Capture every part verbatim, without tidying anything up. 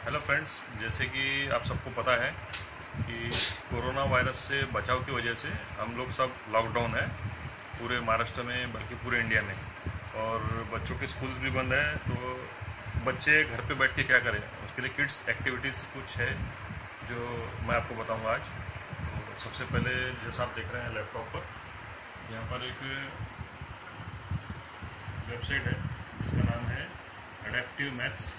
Hello friends, जैसे कि आप सबको पता है कि कोरोना वायरस से बचाव की वजह से हम लोग सब लॉकडाउन है पूरे महाराष्ट्र में, बल्कि पूरे इंडिया में। और बच्चों के स्कूल्स भी बंद हैं, तो बच्चे घर पे बैठ के क्या करें, उसके लिए किड्स एक्टिविटीज़ कुछ है जो मैं आपको बताऊंगा आज। तो सबसे पहले जैसा आप देख रहे हैं लैपटॉप पर, यहाँ पर एक वेबसाइट है जिसका नाम है adaptive maths.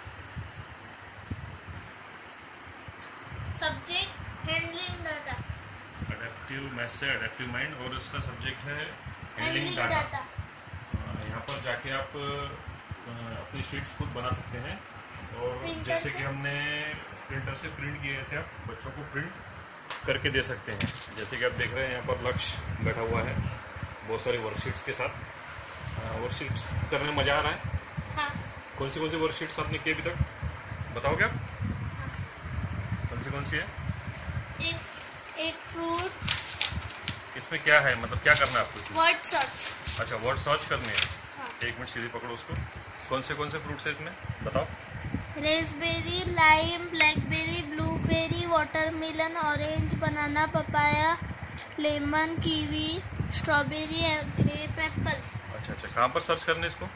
Subject handling data, adaptive maths से एडेप्टिव माइंड, और इसका सब्जेक्ट है हैंडलिंग हैंडलिंग डाटा। डाटा। यहाँ पर जाके आप अ, अपनी शीट्स खुद बना सकते हैं, और प्रिंटर जैसे से? कि हमने प्रिंटर से प्रिंट किए, ऐसे आप बच्चों को प्रिंट करके दे सकते हैं। जैसे कि आप देख रहे हैं यहाँ पर लक्ष्य बैठा हुआ है बहुत सारी वर्कशीट्स के साथ। वर्कशीट्स करने में मज़ा आ रहा है। हाँ। कौन सी कौन सी वर्कशीट्स आपने की अभी तक, बताओगे आप? कौन सी कौन सी है? एक एक फ्रूट। इसमें क्या है, मतलब क्या करना है आपको इसमें? Word search. अच्छा, वर्ड सर्च करने हैं। हाँ। एक मिनट सीधी पकड़ो उसको। कौन से कौन से फ्रूट्स है इसमें, बताओ। Raspberry, lime, blackberry, blueberry, watermelon, orange, banana, papaya, lemon, kiwi, strawberry, grape, apple. अच्छा अच्छा, कहाँ पर सर्च करने इसको?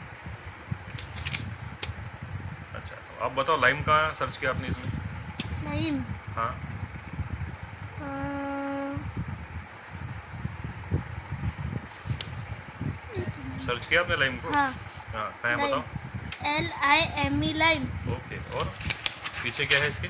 अच्छा, आप बताओ लाइम कहाँ सर्च किया आपने इसमें? लाइम। हाँ, सर्च किया आपने लाइम को? हाँ। हाँ, कहाँ है बताओ। L I M E lime. Okay, और पीछे क्या है इसके?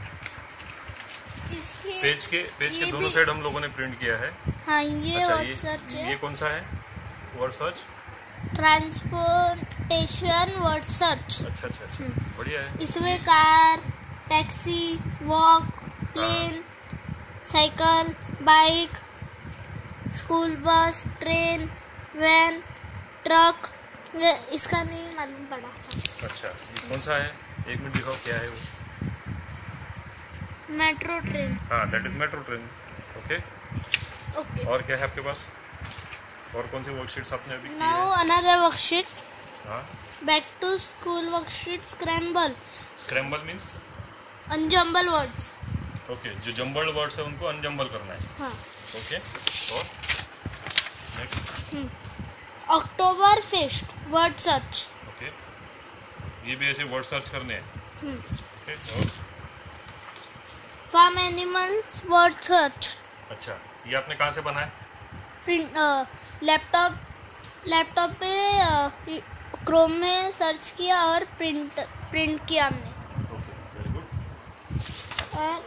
इसके पेज के पेज के ये दोनों भी- साइड हम लोगों ने प्रिंट किया है। हाँ, ये अच्छा, वर्ड ये सर्च ये है। कौन सा है word search? Transportation word search. अच्छा अच्छा अच्छा, बढ़िया है। इसमें car, taxi, walk, plane, cycle, bike, school bus, train, van, truck. ये इसका नहीं मालूम पड़ा। अच्छा, ये कौन सा है? एक मिनट दिखाओ क्या है वो। Metro train. हाँ, that is metro train. Okay, okay. और क्या है आपके पास? और कौन सी वर्कशीट्स आपने अभी की नाउ है? Another worksheet. हाँ, back to school worksheet. Scramble, scramble means? Unjumble words. Okay, जो जम्बल्ड वर्ड्स है उनको अनजम्बल करना है। हाँ। ओके, और next? October fest word search. Okay, ये भी ऐसे वर्ड सर्च करने हैं। ओके, और फार्म एनिमल्स वर्ड सर्च। अच्छा, ये आपने कहाँ से बनाया? प्रिंट लैपटॉप लैपटॉप पे क्रोम में सर्च किया और प्रिंट प्रिंट किया हमने। Okay, very good. और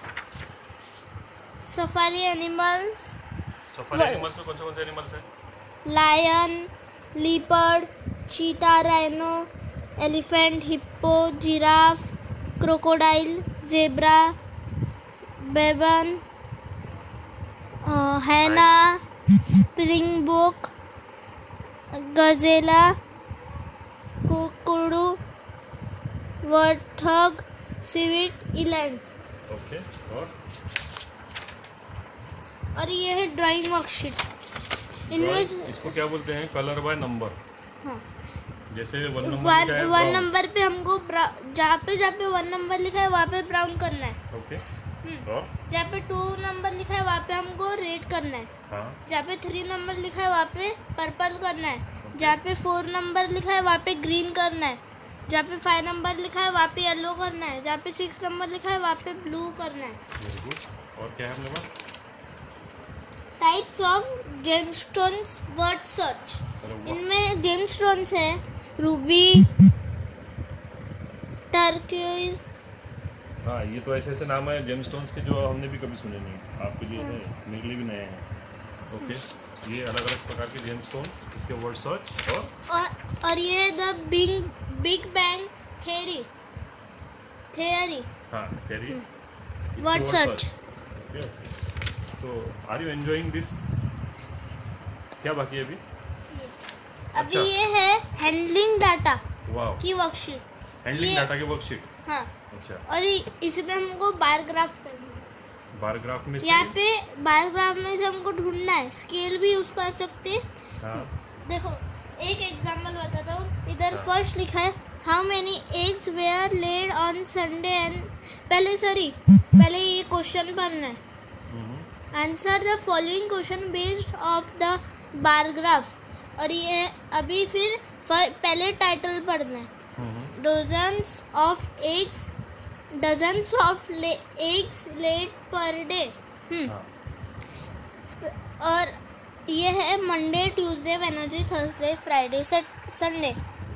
सफारी एनिमल्स। सफारी एनिमल्स में कौन से कौन से एनिमल्स है? Lion, leopard, cheetah, rhino, elephant, hippo, giraffe, crocodile, zebra, baboon, hyena, springbok, गजेला, कुकड़ू, वर्टहॉग, सिविट, इलैंड। ओके, और और ये है ड्राइंग वर्कशीट। इनमें से- इसको क्या बोलते हैं? Colour by number. हाँ, जैसे वन नंबर वन लिखा है वन brown। नंबर पे हमको ब्रा- जहाँ पे जहाँ पे वन नंबर लिखा है वहाँ पे ब्राउन करना है। Okay, hmm. और जहाँ पे टू नंबर लिखा है वहाँ पे हमको रेड करना है। हाँ, जहाँ पे थ्री नंबर लिखा है वहाँ पे पर्पल करना है। जहाँ पे फोर नंबर लिखा है वहाँ पे ग्रीन करना है। जहाँ पे फाइव नंबर लिखा है वहाँ पे येलो करना है। जहाँ पे सिक्स नंबर लिखा है वहाँ पे ब्लू करना है। Very good. और क्या है अपने पास? Types of gemstones word search. अरे वाह। इनमें जेमस्टोन्स है रूबी, टर्कोइज। हाँ, ये तो ऐसे ऐसे नाम है जेमस्टोन्स के जो हमने भी कभी सुने नहीं, आपके लिए है, मेरे लिए भी नए हैं। ओके, ये अलग अलग प्रकार के जेमस्टोन्स, इसके वर्ड सर्च। और और और ये the big big bang theory theory हाँ, carry word search. Okay, so are you enjoying this? क्या बाकी है अभी? अभी अच्छा। ये है हैंडलिंग डाटा वाह, की वर्कशीट। हैंडलिंग ये- डाटा की वर्कशीट। हाँ, अच्छा, और इ- इसमें हमको बार ग्राफ करना है। बार ग्राफ में से? यहाँ पे बार ग्राफ में से हमको ढूंढना है। स्केल भी यूज कर सकते हैं। हाँ, देखो, एक एग्जांपल बताता हूँ। इधर हाँ। फर्स्ट लिखा है how many eggs were laid on Sunday and पहले सॉरी पहले ये क्वेश्चन पढ़ना है. Answer the following question based of the bar graph. और ये अभी फिर पहले टाइटल पढ़ना है. Dozens of eggs dozens of eggs laid per day. और ये है Monday Tuesday Wednesday Thursday Friday Sunday.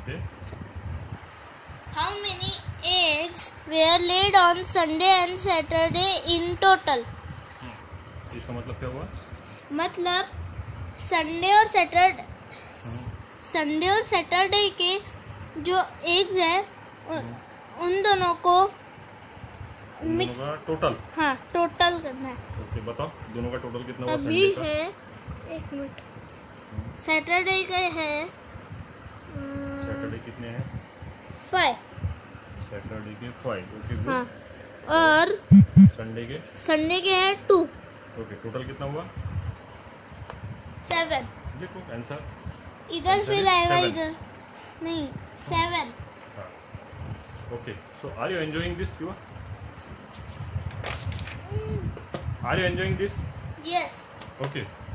How many eggs were laid on Sunday and Saturday in total. इसका मतलब क्या हुआ? मतलब संडे और सैटरडे संडे और सैटरडे के जो एग्स है उन, उन दोनों को मिक्स टोटल. हाँ टोटल करना है. ओके बताओ दोनों का टोटल कितना हुआ? अभी है एक मिनट. सैटरडे का है सैटरडे कितने हैं? फाइव. सैटरडे के फाइव. Okay good. हाँ और संडे के संडे के है टू. ओके टोटल कितना हुआ? सेवन. देखो आंसर इधर फिर is आएगा seven. इधर नहीं seven. Okay so are you enjoying this? You are you enjoying this? Yes. Okay